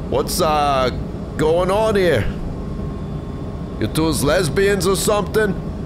What's going on here? You two's lesbians or something?